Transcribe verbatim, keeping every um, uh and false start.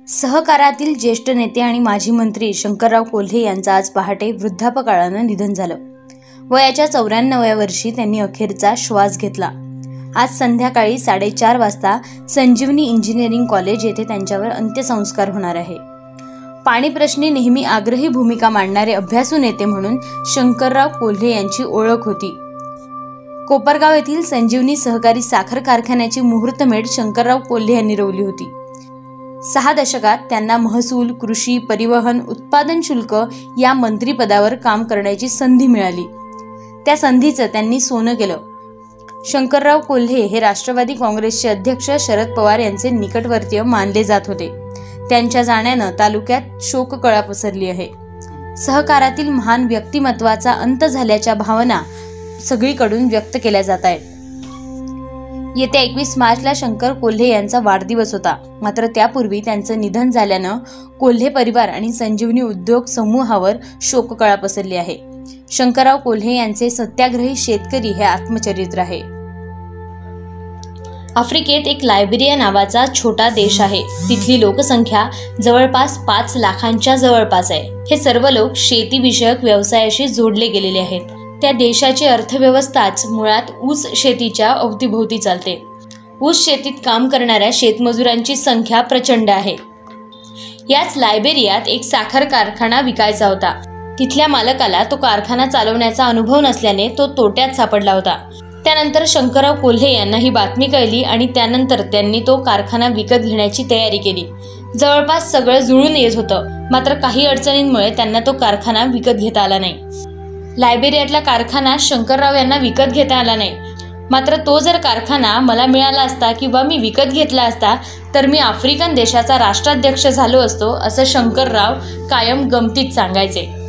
सहकारातील ज्येष्ठ नेते आणि माजी मंत्री शंकरराव कोल्हे यांचं आज पहाटे वृद्धापकाळानं निधन झालं। वयाच्या चौऱ्याण्णव्या वर्षी त्यांनी अखेरचा श्वास घेतला। आज संध्याकाळी साडेचार वाजता संजीवनी इंजिनिअरिंग कॉलेज येथे त्यांच्यावर अंत्यसंस्कार होणार आहे। पाणी प्रश्नी नेहमी आग्रही भूमिका मांडणारे अभ्यासू नेते म्हणून शंकरराव कोल्हे यांची ओळख होती। कोपरगाव येथील संजीवनी सहकारी साखर कारखान्याची मुहूर्तमेढ शंकरराव कोल्हे यांनी रोवली होती। सहा दशकात त्यांना महसूल, कृषी, परिवहन, उत्पादन शुल्क या मंत्रिपदावर काम करण्याची संधी मिळाली। त्या संधीचं त्यांनी सोनं केलं। शंकरराव कोल्हे हे राष्ट्रवादी काँग्रेसचे अध्यक्ष शरद पवार यांचे निकटवर्तीय मानले जात होते। त्यांच्या जाण्यानं तालुक्यात शोककळा पसरली आहे। सहकारातील महान व्यक्तिमत्वाचा अंत झाल्याच्या भावना सगळीकडून व्यक्त केल्या जात आहेत। येत्या एकवीस मार्चला शंकर कोल्हे यांचा वाढदिवस होता, मात्र त्यापूर्वी त्यांचं निधन झाल्यानं कोल्हे परिवार आणि संजीवनी उद्योग समूहावर शोककळा पसरली आहे। शंकरराव कोल्हे यांचे सत्याग्रही शेतकरी हे आत्मचरित्र आहे। आफ्रिकेत एक लायबेरिया नावाचा छोटा देश आहे। तिथली लोकसंख्या जवळपास पाच लाखांच्या जवळपास आहे। हे सर्व लोक शेतीविषयक व्यवसायाशी जोडले गेलेले आहेत। त्या देशाची अर्थव्यवस्थाच मुळात ऊस शेतीच्या अवतीभोवती चालते। ऊस शेतीत काम करणाऱ्या शेतमजुरांची संख्या प्रचंड आहे। याच लायबेरियात एक साखर कारखाना विकायचा होता। तिथल्या मालकाला तो कारखाना चालवण्याचा अनुभव नसल्याने तो तोट्यात सापडला होता। त्यानंतर शंकरराव कोल्हे यांना ही बातमी कळली आणि त्यानंतर त्यांनी तो कारखाना विकत घेण्याची तयारी केली। जवळपास सगळं जुळून येत होतं, मात्र काही अडचणींमुळे त्यांना तो कारखाना विकत घेता आला नाही। लायबेरियातला कारखाना शंकरराव यांना विकत घेता आला नाही, मात्र तो जर कारखाना मला मिळाला असता किंवा मी विकत घेतला असता तर मी आफ्रिकन देशाचा राष्ट्राध्यक्ष झालो असतो, असं शंकरराव कायम गमतीत सांगायचे।